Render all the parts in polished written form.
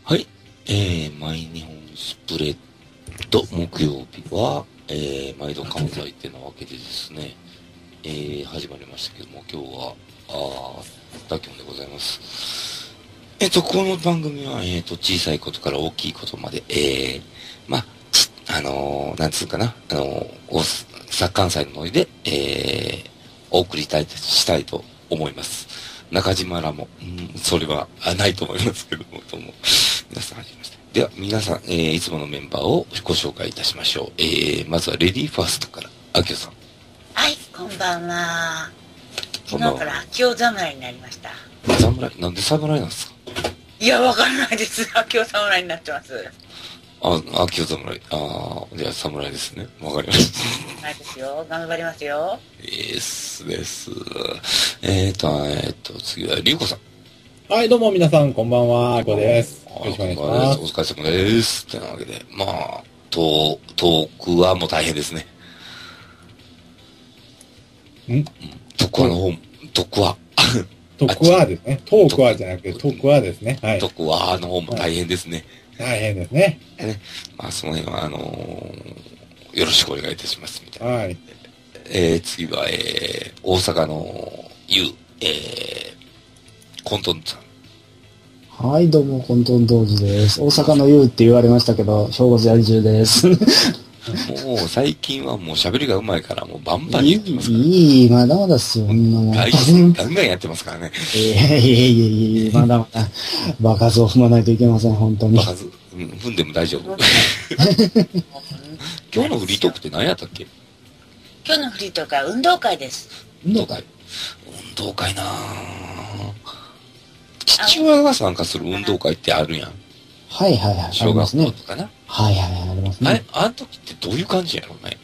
はい。毎日本スプレッド木曜日は、毎度関西ってなわけでですね、始まりましたけども、今日は、ダキョンでございます。この番組は、小さいことから大きいことまで、まあ、なんつうかな、関西のノリで、お送りしたいと思います。中島らも、それはないと思いますけども、皆さん始めました。では、皆さん、いつものメンバーをご紹介いたしましょう。まずはレディーファーストから、あきおさん。 はい、こんばんは。昨日から秋尾侍になりました。 侍？なんで侍なんですか？ いや、わからないです。秋尾侍になってます。 秋尾侍。じゃあ侍ですね。わかりました。 ないですよ。頑張りますよ。 です。次は、りゅうこさん。 はい、どうも皆さん、こんばんは。こうです。よろしくお願いします。 お疲れ様です。ってなわけで、まあ、トークはもう大変ですね。徳和ですね。トークはじゃなくて、トークはですね。はい。 徳和の方も大変ですね。 大変ですね。 まあ、その辺は、よろしくお願いいたします、みたいな。 はい。 次は、大阪のコントンさん。 はい、どうも、コントン童子です。大阪のユーって言われましたけど、正月在住です。 もう、最近はもう喋りが上手いから、もうバンバンやってますから。 まだまだっすよ、そんなもん。 ガンガンやってますからね。 まだまだ、場数を踏まないといけません、本当に。 場数、踏んでも大丈夫。今日のフリートークって何やったっけ？ 今日のフリートークは運動会です。 運動会なぁ。父親が参加する運動会ってあるやん。 はい。 小学校とかな。 はい、ありますね。 あの時ってどういう感じやろうね。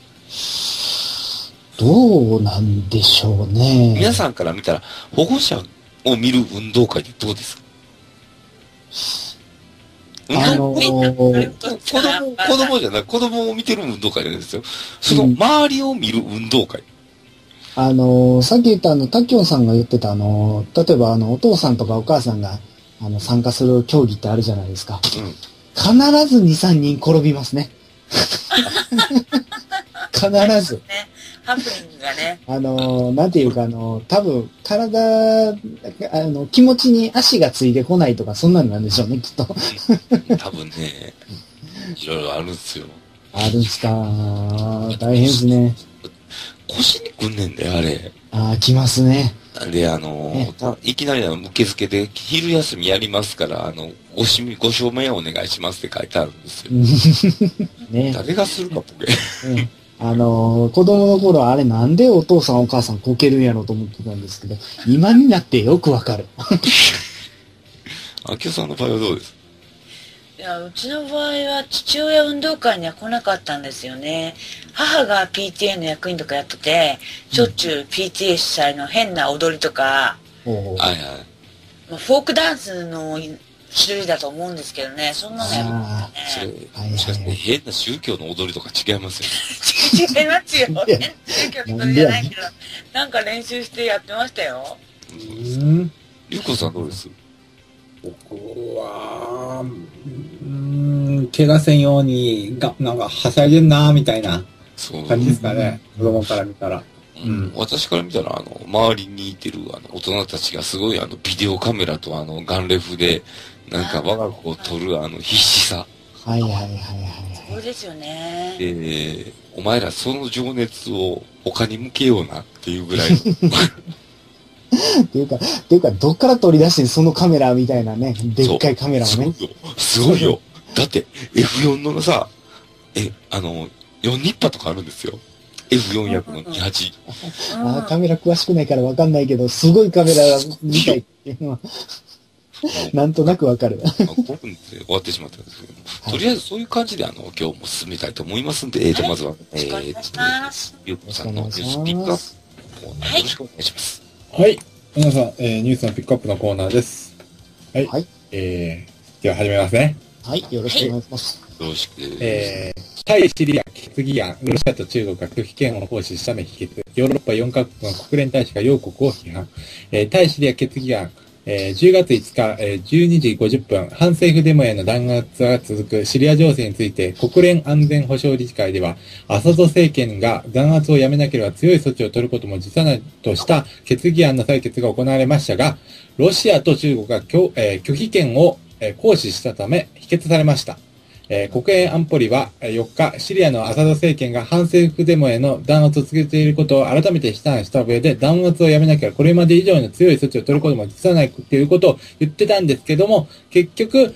どうなんでしょうね。 皆さんから見たら、保護者を見る運動会ってどうですか？子供を見てる運動会なんですよ。その周りを見る運動会。 さっき言ったタキョンさんが言ってた例えばお父さんとかお母さんが参加する競技ってあるじゃないですか。必ず2、3人転びますね。必ず。 ハプニングがね。 なんていうか多分気持ちに足がついてこないとかそんなんなんでしょうね、きっと。 多分ね、いろいろあるんですよ。 あるんすか。大変ですね。 腰にくんねんだよ、あれ。 来ますね。 で、いきなり受付で、昼休みやりますから、ご証明お願いしますって書いてあるんですよ。ね。誰がするか、ボケ。 子供の頃あれなんでお父さんお母さんこけるんやろうと思ってたんですけど、今になってよくわかる。 秋代さんの場合はどうです？ いや、うちの場合は父親運動会には来なかったんですよね。母が PTA の役員とかやってて、しょっちゅう PTA 主催の変な踊りとか、 フォークダンスの種類だと思うんですけどね、そんなのやるんですよね。 もしかして変な宗教の踊りとか違いますよね。違いますよ。宗教の踊りじゃないけど、なんか練習してやってましたよ。 ゆうこさんどうです？ 僕は、怪我せんように、なんか、はしゃいでんなーみたいな感じですかね。子供から見たら。 私から見たら、周りにいてる、大人たちがすごい、ビデオカメラと、ガンレフで、なんか、我が子を撮る、必死さ。 はい。 そうですよね。 お前らその情熱を他に向けようなっていうぐらいの。 っていうか、どっから取り出してそのカメラみたいなね、でっかいカメラをね。 すごいよ。だって、F4 のさ、4ニッパとかあるんですよ。F400 の28。 カメラ詳しくないからわかんないけど、すごいカメラみたいっていうのは、なんとなくわかる。 5分で終わってしまったんですけど、とりあえずそういう感じで今日も進めたいと思いますんで、まずは、ゆうこさんのニュースピックアップコーナーよろしくお願いします。 はい。皆さん、ニュースのピックアップのコーナーです。はい。では始めますね。 はい、よろしくお願いします。 よろしく。 対シリア決議案、ロシアと中国が拒否権を行使しため否決。ヨーロッパ4カ国の国連大使が両国を批判。対シリア決議案、 10月5日、12時50分、反政府デモへの弾圧が続くシリア情勢について、国連安全保障理事会では、アサド政権が弾圧をやめなければ強い措置を取ることも辞さないとした決議案の採決が行われましたが、ロシアと中国が拒否権を行使したため否決されました。国連安保理は4日、シリアのアサド政権が反政府デモへの弾圧を続けていることを改めて非難した上で、弾圧をやめなきゃこれまで以上の強い措置を取ることも辞さないということを言ってたんですけども、結局、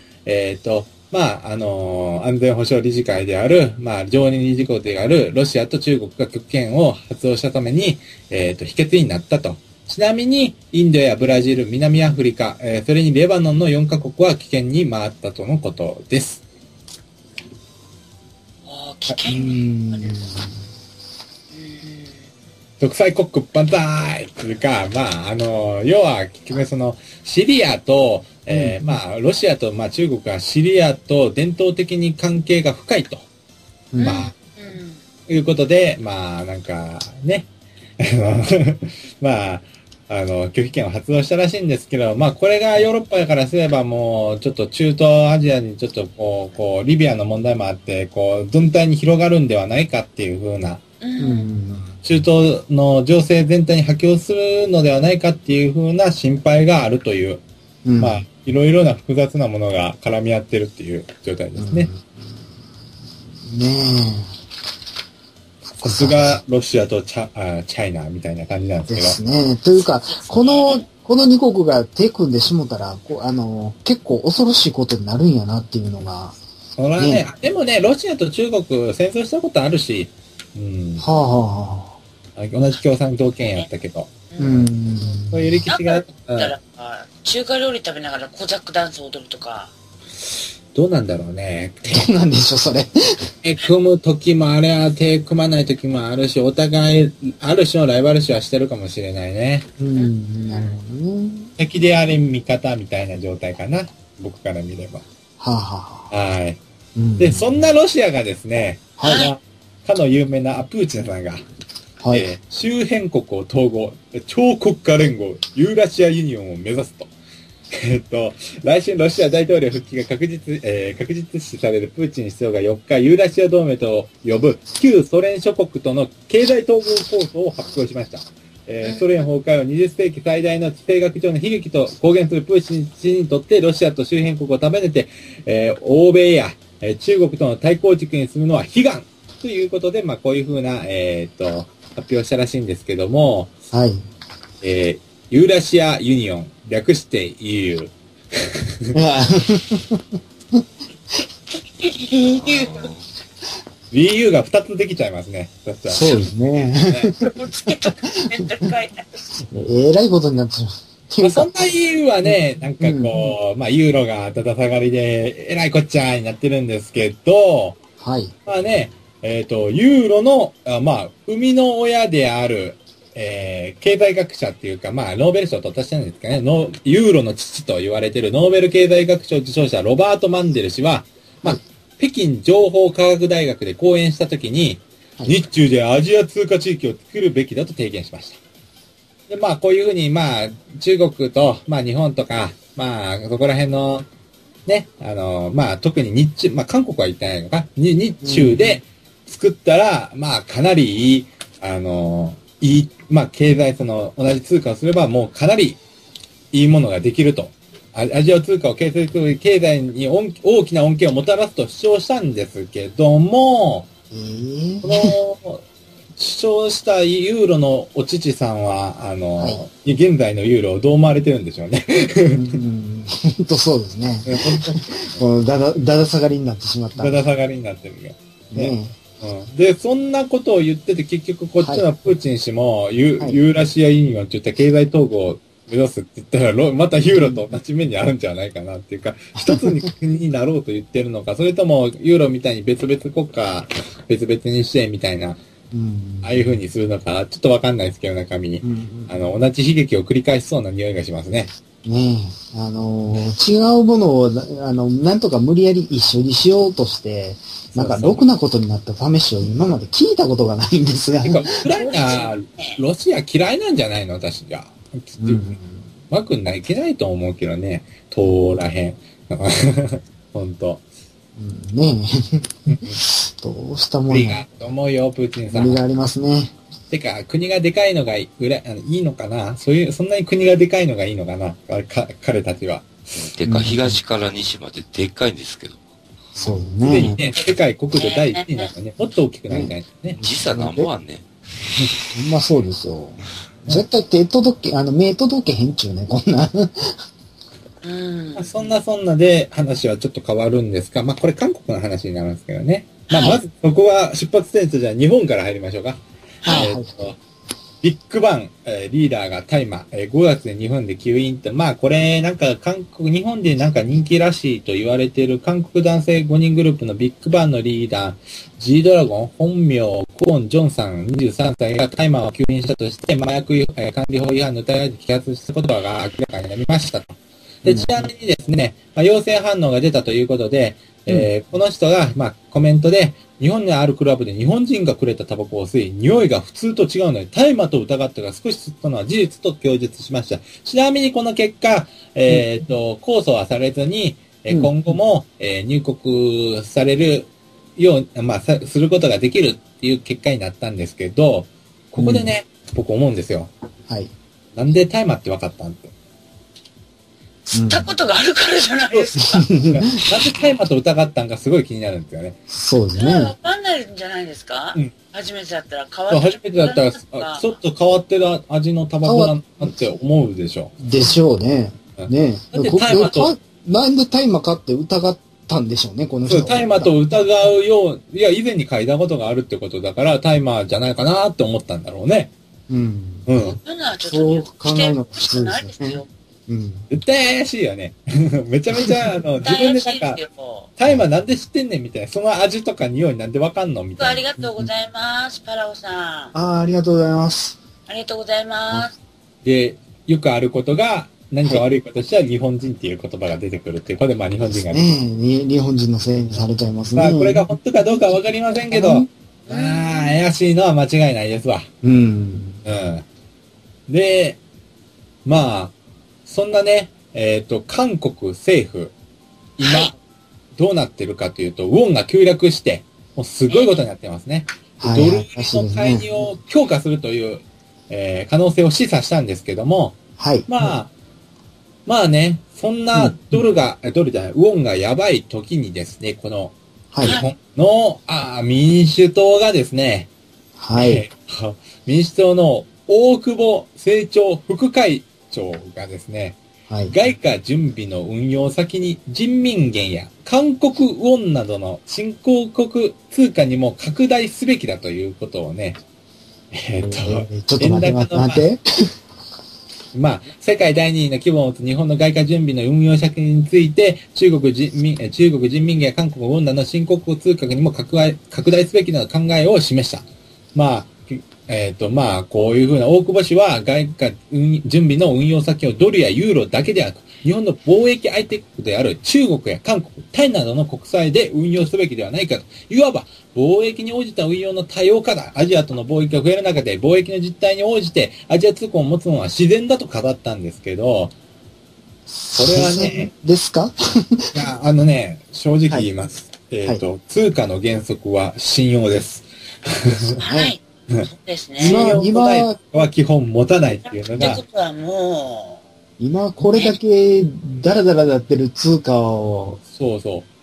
安全保障理事会である、常任理事国であるロシアと中国が拒否権を発動したために、否決になったと。ちなみに、インドやブラジル、南アフリカ、それにレバノンの4カ国は棄権に回ったとのことです。 危険独裁国家万歳というか、要は、結局その、シリアと、ロシアと、中国はシリアと伝統的に関係が深いと。いうことで、拒否権を発動したらしいんですけど、これがヨーロッパからすればもう、ちょっと中東アジアにちょっとリビアの問題もあって、軍隊に広がるんではないかっていう風な、中東の情勢全体に波及するのではないかっていう風な心配があるという、いろいろな複雑なものが絡み合ってるっていう状態ですね。さすがロシアとチャイナみたいな感じなんですけど。 ですね。というか、この2国が手組んでしもたら、結構恐ろしいことになるんやなっていうのが。 それはね、でもね、ロシアと中国戦争したことあるし、同じ共産党権やったけど。そういう歴史があったら、 中華料理食べながらコザックダンスを踊るとか。 どうなんだろうね。 どうなんでしょう、それ。 手組む時もあれは手組まない時もあるし、お互い、ある種のライバル視はしてるかもしれないね。 なるほどね。 敵であれ味方みたいな状態かな。僕から見れば。はい。で、そんなロシアがですね、かの有名なプーチンさんが、周辺国を統合、超国家連合、ユーラシアユニオンを目指すと。来週ロシア大統領復帰が確実視されるプーチン首相が4日、ユーラシア同盟と呼ぶ旧ソ連諸国との経済統合構想を発表しました。ソ連崩壊を20世紀最大の地政学上の悲劇と公言するプーチン氏にとってロシアと周辺国を束ねて、欧米や、中国との対抗軸にするのは悲願ということで、こういうふうな、発表したらしいんですけども、ユーラシアユニオン、略して EU。EU が2つできちゃいますね。 そうですね。えらいことになってしまう。 そんな EU はね、ユーロがだだ下がりで、えらいこっちゃになってるんですけど、ユーロの、生みの親である、経済学者っていうか、ノーベル賞を取った人なんですかね、ユーロの父と言われているノーベル経済学賞受賞者ロバート・マンデル氏は、北京情報科学大学で講演したときに、日中でアジア通貨地域を作るべきだと提言しました。で、こういうふうに、中国と、日本とか、そこら辺の、ね、特に日中、韓国は言ってないのか、日中で作ったら、かなりいい、経済、同じ通貨をすれば、もうかなりいいものができると。アジア通貨を形成する経済に大きな恩恵をもたらすと主張したんですけども、この主張したユーロのお父さんは、現在のユーロをどう思われてるんでしょうね。 本当そうですね。だだ下がりになってしまった。 だだ下がりになってるよ。で、そんなことを言ってて、結局こっちのプーチン氏も、ユーラシアユニオンって言った経済統合を目指すって言ったら、またユーロと同じ目にあるんじゃないかなっていうか、一つになろうと言ってるのか、それともユーロみたいに別々国家、別々にしてみたいな、ああいう風にするのか、ちょっとわかんないですけど、中身に。同じ悲劇を繰り返しそうな匂いがしますね。 ねえ、違うものを、なんとか無理やり一緒にしようとして、ろくなことになった試しを今まで聞いたことがないんですが。 ウクライナ、ロシア嫌いなんじゃないの私が。 うまくいけないと思うけどね、通らへん。ほんと。 ねえ。どうしたもんや。 無理があると思うよ、プーチンさん。 無理がありますね。 てか、国がでかいのがいいのかな、そんなに国がでかいのがいいのかな、彼たちは。 てか、東から西まででっかいんですけど。 そうすでにね。 ね、世界国土第1位になったね、もっと大きくなりたいね。 時差なんぼあんねん。 まあそうですよ。絶対手届け、目届けへんちゅうね、こんな。 そんなで話はちょっと変わるんですが、まあこれ韓国の話になるんですけどね。まあまずそこは出発点とじゃあ日本から入りましょうか。ビッグバン、リーダーが大麻、5月で日本で吸引と、まあこれなんか日本でなんか人気らしいと言われている韓国男性5人グループのビッグバンのリーダー、G ドラゴン、本名、クォン・ジョンさん23歳が大麻を吸引したとして、麻薬管理法違反の疑いで摘発したことが明らかになりましたと。で、ちなみにですね、陽性反応が出たということで、この人が、コメントで、日本にあるクラブで日本人がくれたタバコを吸い、匂いが普通と違うので、大麻と疑ったが少し吸ったのは事実と供述しました。ちなみにこの結果、控訴はされずに、今後も、入国されるよう、することができるっていう結果になったんですけど、ここでね、僕思うんですよ。 はい。 なんで大麻って分かったんって。 吸ったことがあるからじゃないですか。 なんで大麻と疑ったんかすごい気になるんですよね。 そうですね。 わかんないんじゃないですか、初めてだったら変わってる。 初めてだったら、ちょっと変わってる味のタバコなんて思うでしょ。 でしょうね。ねえ。なんで大麻かって疑ったんでしょうね、この人。 大麻と疑うよう、いや、以前に嗅いだことがあるってことだから、大麻じゃないかなって思ったんだろうね。 そういうのはちょっと考えるのが普通ですよ。 絶対怪しいよね。めちゃめちゃ、自分でなんか、大麻なんで知ってんねんみたいな、その味とか匂いなんでわかんのみたいな。 ありがとうございます、パラオさん。 ありがとうございます。 ありがとうございます。 で、よくあることが、何か悪いことしたら日本人っていう言葉が出てくるっていうことで、日本人が日本人のせいにされちゃいますね。 これが本当かどうかわかりませんけど、怪しいのは間違いないですわ。で、そんなね、韓国政府、今、どうなってるかというと、ウォンが急落して、もうすごいことになってますね。ドル売りの介入を強化するという、可能性を示唆したんですけども、ね、そんなウォンがやばい時にですね、この、日本の、民主党がですね、民主党の大久保政調副会長がですね、外貨準備の運用先に人民元や韓国ウォンなどの新興国通貨にも拡大すべきだということをね、 ちょっと待って。 世界第2位の規模を持つ日本の外貨準備の運用先について、中国人民元や韓国ウォンなどの新興国通貨にも拡大すべきな考えを示した。こういうふうな大久保氏は外貨準備の運用先をドルやユーロだけでなく、日本の貿易相手国である中国や韓国、タイなどの国際で運用すべきではないかと。いわば、貿易に応じた運用の多様化だ。アジアとの貿易が増える中で、貿易の実態に応じてアジア通貨を持つのは自然だと語ったんですけど、それはね、 ですかいや、正直言います。通貨の原則は信用です。 そうですね。 今は基本持たないっていうのが。 ってことはもう、今これだけダラダラやってる通貨を。 そうそう。